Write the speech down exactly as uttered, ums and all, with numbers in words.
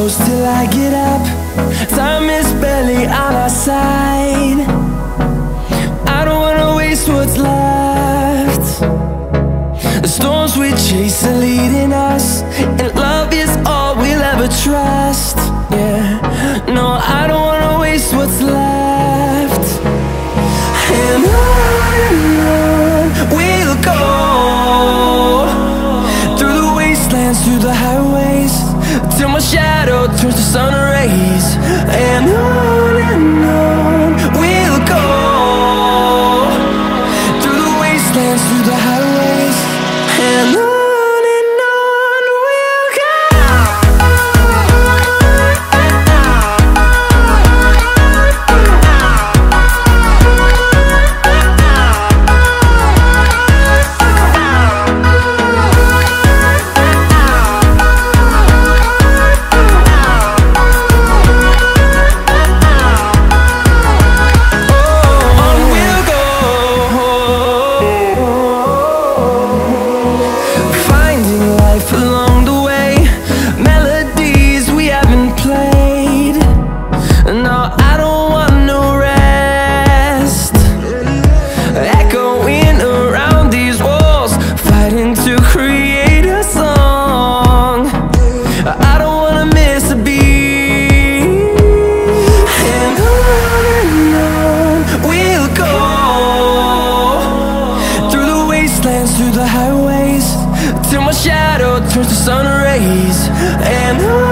goes till I get up. Time is barely on our side. I don't wanna waste what's left. The storms we chase are leading us, and love is all we'll ever trust. Yeah, no, I don't wanna waste what's left. And on and on we'll go, through the wastelands, through the highways, till my shadow turns to sun rays. And on and on we'll go, through the wastelands, through the highways, and on. Through the highways, till my shadow turns to sun rays. And